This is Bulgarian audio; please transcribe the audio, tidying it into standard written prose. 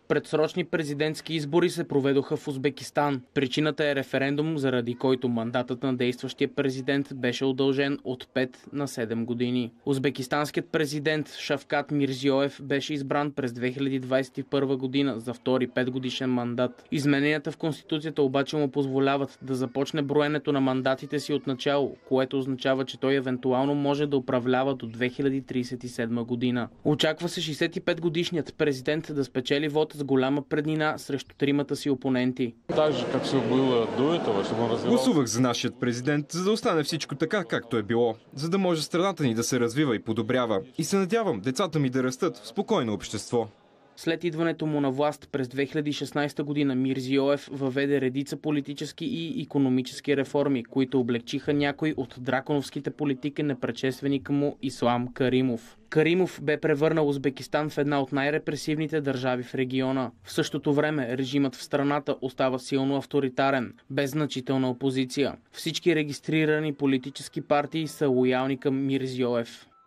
Предсрочни президентски избори се проведоха в Узбекистан. Причината е референдум, заради който мандатът на действащия президент беше удължен от 5 на 7 години. Узбекистанският президент Шавкат Мирзиёев беше избран през 2021 година за втори 5-годишен мандат. Измененията в Конституцията обаче му позволяват да започне броенето на мандатите си от начало, което означава, че той евентуално може да управлява до 2037 година. Очаква се 65-годишният президент да спечели вод с голяма преднина срещу тримата си опоненти. Гласувах за нашият президент, за да остане всичко така, както е било, за да може страната ни да се развива и подобрява. И се надявам децата ми да растат в спокойно общество. След идването му на власт през 2016 година Мирзиёев въведе редица политически и икономически реформи, които облегчиха някои от драконовските политики на предшественика му Ислам Каримов. Каримов бе превърнал Узбекистан в една от най-репресивните държави в региона. В същото време режимът в страната остава силно авторитарен, без значителна опозиция. Всички регистрирани политически партии са лоялни към Мирзиёев.